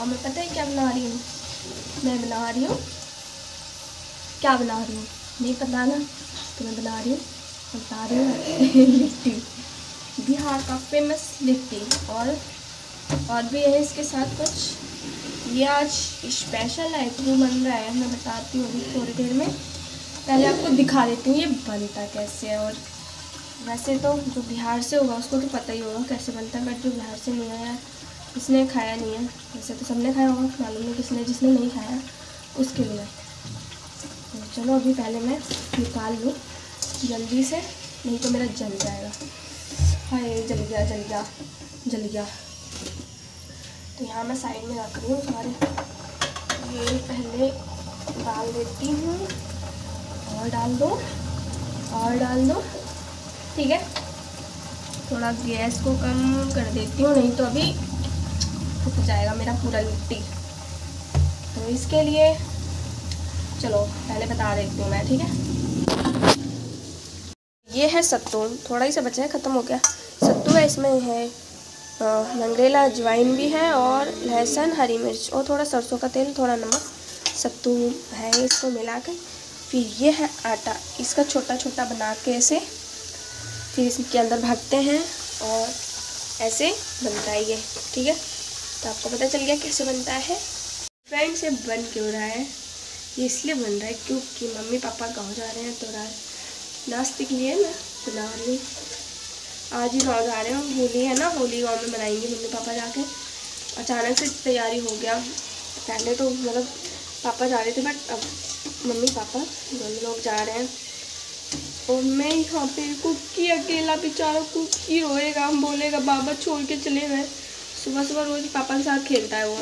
और मैं पता है क्या बना रही हूँ? मैं बना रही हूँ, क्या बना रही हूँ नहीं पता ना, तो मैं बना रही हूँ लिट्टी, बिहार का फेमस लिट्टी। और भी है इसके साथ कुछ। ये आज स्पेशल आइटम बन रहा है, मैं बताती हूँ अभी थोड़ी देर में। पहले आपको दिखा देती हूँ ये बनता कैसे है। और वैसे तो जो बिहार से होगा उसको तो पता ही होगा कैसे बनता है, बट जो बिहार से नहीं आया, जिसने खाया नहीं है, वैसे तो सबने खाया होगा, मालूम नहीं जिसने नहीं खाया उसके लिए। तो चलो अभी पहले मैं निकाल लूँ जल्दी से, नहीं तो मेरा जल जाएगा। हाय जल गया जल गया जल गया। तो यहाँ मैं साइड में रख रही हूँ सारे। ये पहले डाल देती हूँ, और डाल दो और डाल दो, ठीक है। थोड़ा गैस को कम कर देती हूँ, नहीं तो अभी फट जाएगा मेरा पूरा लिट्टी। तो इसके लिए चलो पहले बता देती हूँ मैं, ठीक है। ये है सत्तू, थोड़ा ही सा बचा है, ख़त्म हो गया। सत्तू है, इसमें है मंगरेला, अजवाइन भी है, और लहसुन, हरी मिर्च, और थोड़ा सरसों का तेल, थोड़ा नमक। सत्तू है, इसको मिला कर। फिर ये है आटा, इसका छोटा छोटा बना के ऐसे फिर इसके अंदर भरते हैं और ऐसे बनता है ये, ठीक है। तो आपको पता चल गया कैसे बनता है। फ्रेंड्स ये बन क्यों रहा है? ये इसलिए बन रहा है क्योंकि मम्मी पापा गाँव जा रहे हैं, तो नाश्ते के लिए मैं बना रही हूँ। आज ही गाँव जा रहे हैं, होली है ना, होली गाँव में मनाएंगे मम्मी पापा जाके। अचानक से तैयारी हो गया, पहले तो मतलब पापा जा रहे थे, बट अब मम्मी पापा दोनों लोग जा रहे हैं। और मैं यहाँ पे कुकी अकेला, बेचारा कुकी रोएगा, बोलेगा बाबा छोड़ के चले गए। सुबह सुबह रोज पापा के साथ खेलता है वो,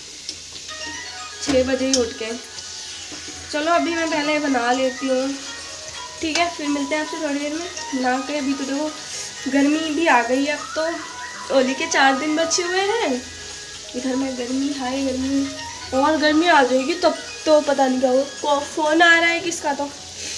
6 बजे ही उठ के। चलो अभी मैं पहले बना लेती हूँ, ठीक है, फिर मिलते हैं आपसे थोड़ी देर में बना के। अभी तो देखो गर्मी भी आ गई है, अब तो होली के 4 दिन बचे हुए हैं। इधर में गर्मी, हाई गर्मी, और गर्मी आ जाएगी तब तो पता नहीं क्या होगा। फ़ोन आ रहा है किसका, तो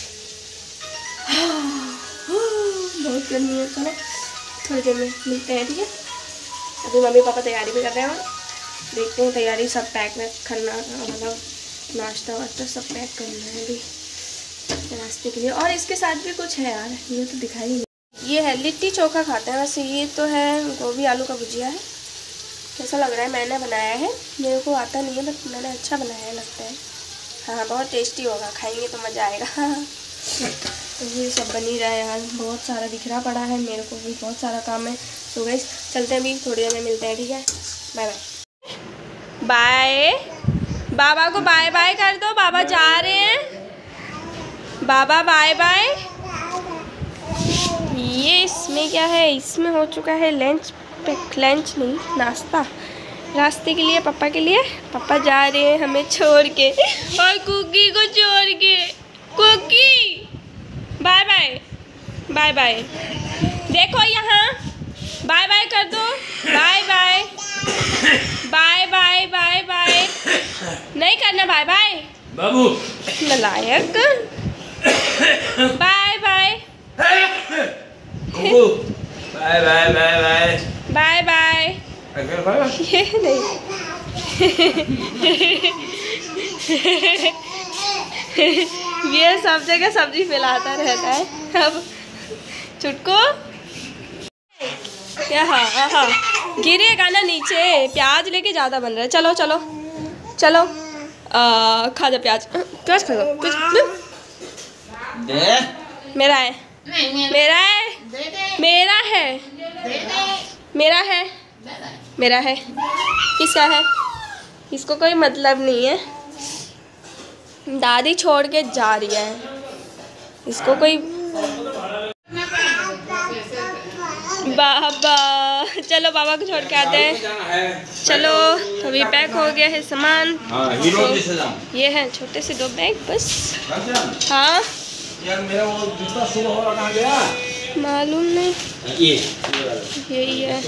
बहुत गर्मी है। चलो थोड़ी देर में मिलते हैं, ठीक है। अभी मम्मी पापा तैयारी भी कर रहे हैं, और देखते हैं तैयारी सब पैक वैक करना, मतलब नाश्ता वाश्ता सब पैक करना है अभी नाश्ते के लिए। और इसके साथ भी कुछ है यार, ये तो दिखाई नहीं। ये है लिट्टी चोखा खाते हैं वैसे। ये तो है गोभी आलू का भुजिया है। कैसा लग रहा है? मैंने बनाया है, मेरे को आता नहीं है, बट मैंने अच्छा बनाया है लगता है। हाँ बहुत टेस्टी होगा, खाएंगे तो मज़ा आएगा। तो ये सब बन ही रहा है यार, बहुत सारा बिखरा पड़ा है, मेरे को भी बहुत सारा काम है। सो गाइस चलते हैं, अभी थोड़ी देर में मिलते हैं, ठीक है। Bye bye. बाय, बाबा को बाय बाय कर दो, बाबा जा रहे हैं। बाबा बाय बाय। ये इसमें क्या है? इसमें हो चुका है लंच नहीं, नाश्ता रास्ते के लिए, पापा के लिए। पापा जा रहे हैं हमें छोड़ के, और कुकी को छोड़ के। Cookie bye bye, bye bye, देखो यहाँ बाय बाय कर दो, bye bye, bye bye, bye bye. नहीं करना बाय बाय बाबू, नालायक। Bye bye, bye bye bye bye bye bye. ये नहीं ये सब जगह सब्जी फैलाता रहता है। अब चुटको क्या? हाँ हाँ गिरेगा ना नीचे, प्याज लेके ज़्यादा बन रहा है। चलो चलो चलो, खा जा प्याज, प्याज खा दो। मेरा है, मेरा है, मेरा है, मेरा है, मेरा है। किसका है? इसको कोई मतलब नहीं है। दादी छोड़ के जा रही है, इसको कोई। बाबा चलो बाबा को छोड़ के आते हैं। चलो अभी पैक हो गया है सामान। तो ये है छोटे से 2 बैग बस। हाँ यार मेरा वो जूता सुबह हो रहा गया, मालूम नहीं। यही है।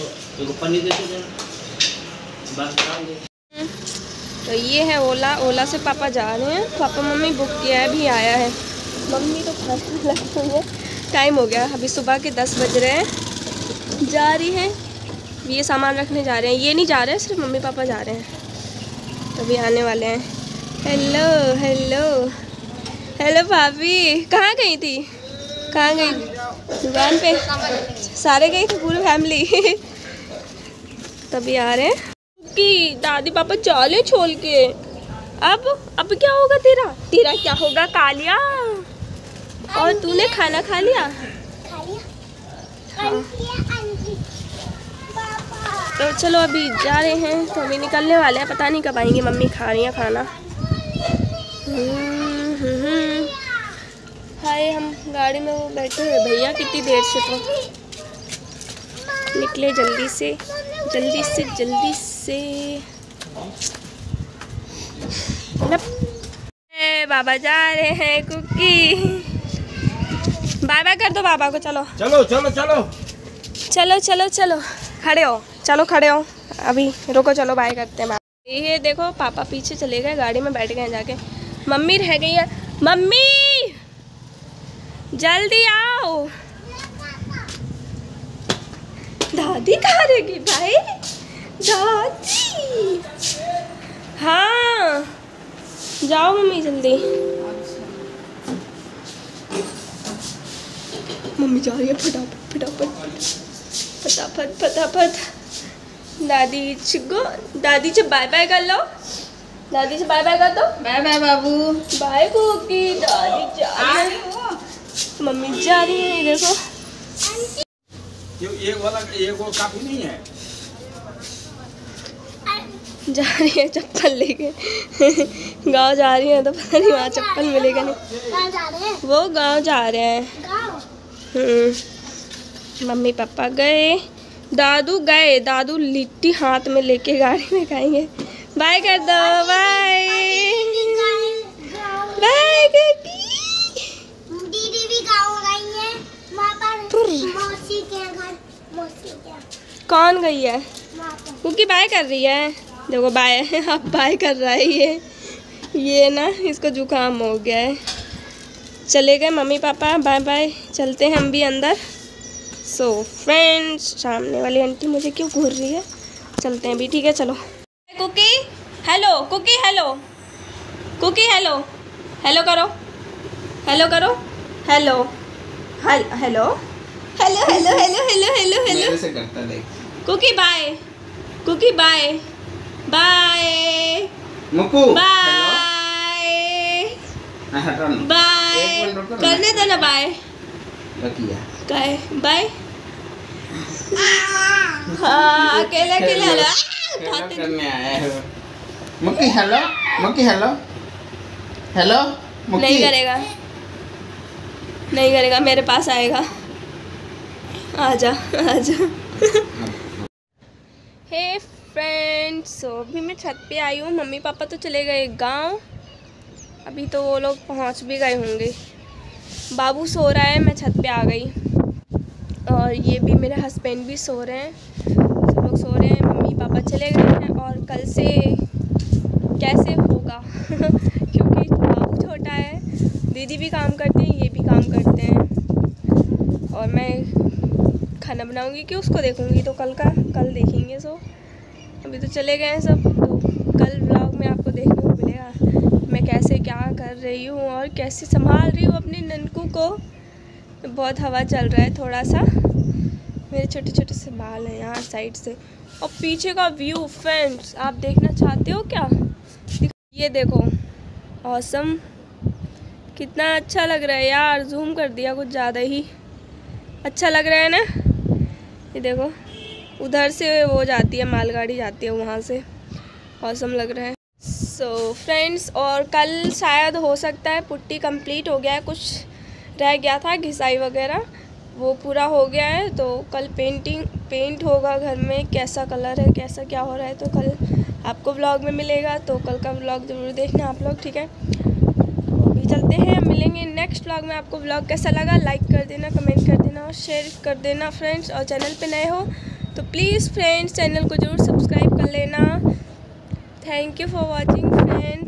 तो ये है ओला। ओला से पापा जा रहे हैं। पापा मम्मी बुक किया है, अभी आया है। मम्मी तो खाना लगी हुई है, टाइम हो गया, अभी सुबह के 10 बज रहे हैं। जा रही हैं, ये सामान रखने जा रहे हैं। ये नहीं जा रहे हैं, सिर्फ मम्मी पापा जा रहे हैं। तभी आने वाले हैं। हेलो हेलो हेलो भाभी, कहाँ गई थी? कहाँ गई? दुकान पे। सारे गई थे, पूरी फैमिली। तभी आ रहे हैं कि दादी पापा चाले छोल के। अब क्या होगा तेरा? तेरा क्या होगा कालिया? और तूने खाना खा लिया? हाँ। तो चलो अभी जा रहे हैं, तो अभी निकलने वाले हैं, पता नहीं कब आएंगे। मम्मी खा रही हैं खाना। हाय, हम गाड़ी में वो बैठे हुए भैया कितनी देर से, तो निकले जल्दी से जल्दी से जल्दी से। बाबा जा रहे हैं कुकी। बाय बाय कर दो बाबा को। चलो चलो चलो चलो चलो चलो चलो, खड़े हो, चलो खड़े हो, अभी रुको, चलो बाय करते हैं। ये देखो पापा पीछे चले गए, गाड़ी में बैठ गए जाके। मम्मी रह गई है। मम्मी जल्दी आओ। दादी कहाँ रह गई भाई? दादी, हाँ जाओ मम्मी जल्दी। मम्मी जा रही है, फटाफट फटाफट फटाफट फटाफट। दादी चिगो, दादी से बाय बाय कर लो। दादी से बाय बाय कर दो। बाय बाय बाबू। Bye Cookie. दादी जा रही है, मम्मी जा रही है। देखो ये वो काफी नहीं है। जा रही है चप्पल लेके। गांव जा रही है, तो पता नहीं वहाँ चप्पल मिलेगा नहीं। वो गांव जा रहे हैं। मम्मी पापा गए, दादू गए। दादू लिट्टी हाथ में लेके गाड़ी में खाएंगे। बाय कर दो। बाय बाय दीदी भी गाँव गई है, वहाँ पर मौसी के घर। मौसी के कौन गई है? क्योंकि बाय कर रही है। देखो बाय, अब बाय कर रहा है ये ना, इसको जुकाम हो गया है। चले गए मम्मी पापा, बाय बाय। चलते हैं हम भी अंदर। सो फ्रेंड्स, सामने वाली आंटी मुझे क्यों घूर रही है? चलते हैं भी, ठीक है चलो। Cookie hello, Cookie hello, Cookie hello, hello करो, हेलो करो, hello hello hello hello hello hello hello hello hello ऐसे करता देख। Cookie bye, Cookie bye bye मुकु बाय बाय। करने दो ना बाय। काय बाय। हाँ अकेले अकेले हेलो करने आया है। मुक्की हेलो, मुक्की हेलो हेलो। नहीं करेगा, नहीं करेगा, मेरे पास आएगा। आजा आजा। हे फ्रेंड्स, अभी मैं छत पे आई हूँ। मम्मी पापा तो चले गए गांव, अभी तो वो लोग पहुँच भी गए होंगे। बाबू सो रहा है, मैं छत पे आ गई। और ये भी मेरे हस्बैंड भी सो रहे हैं, सब लोग सो रहे हैं। मम्मी पापा चले गए हैं। और कल से कैसे होगा? क्योंकि बाबू छोटा है, दीदी भी काम करते हैं, ये भी काम करते हैं, और मैं खाना बनाऊंगी कि उसको देखूंगी, तो कल देखेंगे। सो अभी तो चले गए हैं सब, तो कल व्लॉग में आपको देखने को मिलेगा मैं कैसे क्या कर रही हूँ और कैसे संभाल रही हूँ अपने ननकू को। बहुत हवा चल रहा है थोड़ा सा, मेरे छोटे छोटे से बाल हैं यहाँ साइड से। और पीछे का व्यू फ्रेंड्स आप देखना चाहते हो क्या? ये देखो, ऑसम, कितना अच्छा लग रहा है यार। जूम कर दिया कुछ ज़्यादा ही अच्छा लग रहा है ना। ये देखो उधर से वो जाती है, मालगाड़ी जाती है वहाँ से, ऑसम लग रहा है। सो फ्रेंड्स, और कल शायद हो सकता है पुट्टी कंप्लीट हो गया है, कुछ रह गया था घिसाई वगैरह, वो पूरा हो गया है। तो कल पेंट होगा घर में, कैसा कलर है कैसा क्या हो रहा है, तो कल आपको व्लॉग में मिलेगा। तो कल का व्लॉग ज़रूर देखना आप लोग, ठीक है। तो अभी चलते हैं, मिलेंगे नेक्स्ट व्लॉग में। आपको व्लॉग कैसा लगा लाइक कर देना, कमेंट कर देना और शेयर कर देना फ्रेंड्स। और चैनल पे नए हो तो प्लीज़ फ्रेंड्स चैनल को ज़रूर सब्सक्राइब कर लेना। Thank you for watching friends.